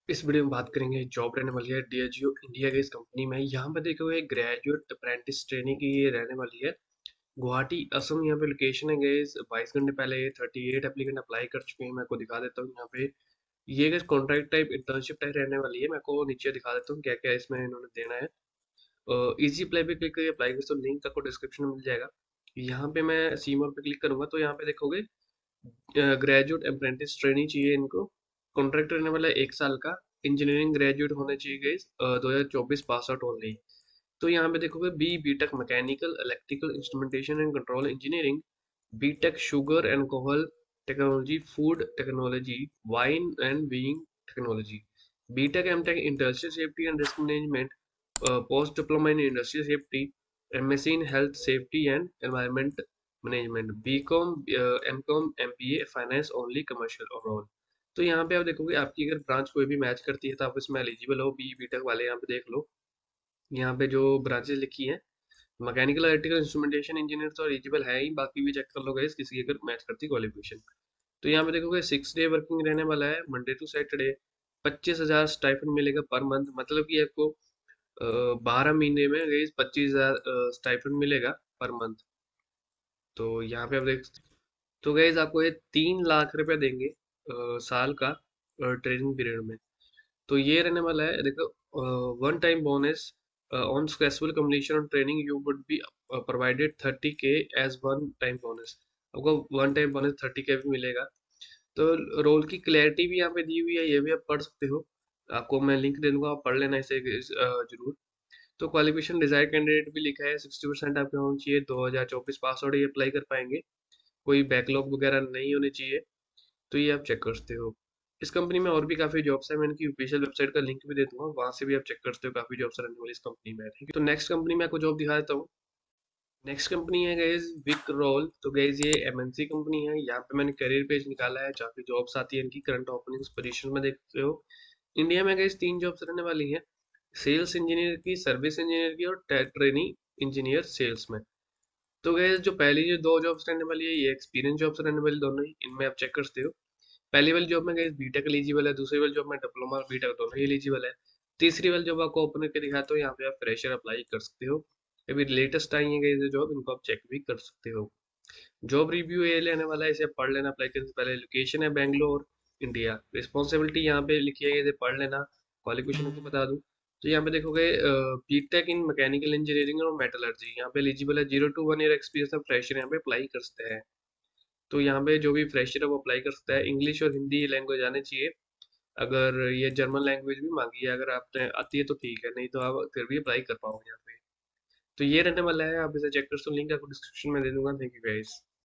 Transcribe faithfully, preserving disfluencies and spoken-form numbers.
इस वीडियो में बात करेंगे जॉब रहने वाली है डीएचयू इंडिया के इस कंपनी में। यहाँ पे देखोगे ग्रेजुएट अप्रेंटिस ट्रेनिंग की ये रहने वाली है। गुवाहाटी असम यहाँ पे लोकेशन है गाइस। बाईस घंटे पहले थर्टी एट एप्लीकेंट अप्लाई कर चुके हैं। मैं आपको दिखा देता हूँ यहाँ पे। ये guys contract type internship type रहने वाली है। मैं आपको नीचे दिखा देता हूँ क्या क्या इसमें इन्होंने देना है। इजी अप्लाई पे क्लिक करके अप्लाई कर, तो लिंक आपको डिस्क्रिप्शन में मिल जाएगा। यहाँ पे मैं सीमोर पे क्लिक करूंगा तो यहाँ पे देखोगे ग्रेजुएट अप्रेंटिस ट्रेनिंग चाहिए इनको। कॉन्ट्रैक्ट रहने वाला है एक साल का। इंजीनियरिंग ग्रेजुएट होने चाहिए गई दो हजार चौबीस पास आउट ओनली। तो यहाँ पे देखोगे B BTech mechanical electrical instrumentation and control engineering, BTech sugar and alcohol technology, food technology, wine and brewing technology, BTech MTech industrial safety and risk management, post diploma in industrial safety, MSc in health safety and environment management, BCom, MCom, MBA finance only commercial overall. तो यहाँ पे आप देखोगे आपकी अगर branch कोई भी match करती है तो आप इसमें एलिजिबल हो। बी बीटेक वाले यहाँ पे देख लो। यहाँ पे जो ब्रांचेस लिखी हैं, मैकेनिकल इलेक्ट्रिकल इंस्ट्रूमेंटेशन इंजीनियर तो एलिजिबल है ही, बाकी भी चेक कर लो गाइस किसी अगर मैच करती क्वालिफिकेशन। तो यहाँ पे देखोगे सिक्स डे वर्किंग रहने वाला है, मंडे टू सैटरडे। पच्चीस हजार स्टाइफन मिलेगा पर मंथ, मतलब कि आपको बारह महीने में गाइस पच्चीस हजार स्टाइफन मिलेगा पर मंथ। तो यहाँ पे आप देख, तो गाइस आपको ये तीन लाख रुपए देंगे अ, साल का ट्रेनिंग पीरियड में। तो ये रहने वाला है देखो। One time bonus on successful completion of training you would be provided thirty K as one time bonus. आपको one time bonus thirty K भी मिलेगा। तो रोल की क्लैरिटी भी यहाँ पे दी हुई है, ये भी आप पढ़ सकते हो। आपको मैं लिंक दे दूंगा, आप पढ़ लेना इसे अ, जरूर। तो क्वालिफिकेशन डिजायर कैंडिडेट भी लिखा है, सिक्सटी परसेंट आपके होना चाहिए, दो हजार चौबीस पास आउट ये अप्लाई कर पाएंगे, कोई बैकलॉग वगैरह नहीं होने चाहिए। तो ये आप चेक कर सकते हो। इस कंपनी में और भी काफी जॉब्स है, मैं इनकी ऑफिशियल वेबसाइट का लिंक भी दे दूंगा, वहां से भी आप चेक कर सकते हो। काफी जॉब्स रहने वाली इस कंपनी में, ठीक है। तो नेक्स्ट कंपनी में आपको जॉब दिखा देता हूँ। नेक्स्ट कंपनी है गाइज विक रोल। तो गाइज ये एमएनसी कंपनी है। यहाँ पे मैंने करियर पेज निकाला है जहाँ पे जॉब्स आती है इनकी। करंट ओपनिंग्स पोजीशन में देखते हो। इंडिया में गाइज तीन जॉब्स रहने वाली हैं, सेल्स इंजीनियर की, सर्विस इंजीनियर की और ट्रेनिंग इंजीनियर सेल्स में। तो गाइज जो पहली जो दो जॉब्स रहने वाली है ये एक्सपीरियंस जॉब्स रहने वाली दोनों ही, इनमें आप चेक कर सकते हो। पहली वाली जॉब में गाइस बीटेक एलिजिबल है, दूसरी वाली जॉब में डिप्लोमा और बीटेक दोनों ही एलिजिबल है। तीसरी वाली जॉब आपको ओपन करके दिखाता हूँ, यहाँ पे आप फ्रेशर अप्लाई कर सकते हो। अभी लेटेस्ट आई है गाइस ये जॉब, इनको आप चेक भी कर सकते हो। जॉब रिव्यू ये लेने वाला है, इसे आप पढ़ लेना अप्लाई करने से पहले। लोकेशन है बैंगलोर इंडिया। रिस्पॉन्सिबिलिटी यहाँ पे लिखी है, इसे पढ़ लेना। क्वालिफिकेशन को बता दूं तो यहाँ पे देखोगे बीटेक इन मैकेनिकल इंजीनियरिंग और मेटलर्जी यहाँ पे एलिजिबल है। Zero to one year experience of fresher यहाँ पे अप्लाई कर सकते हैं। तो यहाँ पे जो भी फ्रेशर है वो अप्लाई कर सकता है। इंग्लिश और हिंदी लैंग्वेज आनी चाहिए। अगर ये जर्मन लैंग्वेज भी मांगी है, अगर आप आती है तो ठीक है, नहीं तो आप फिर भी अप्लाई कर पाओगे यहाँ पे। तो ये रहने वाला है, आप इसे चेक कर सकते हो, लिंक आपको डिस्क्रिप्शन में दे दूंगा। Thank you guys.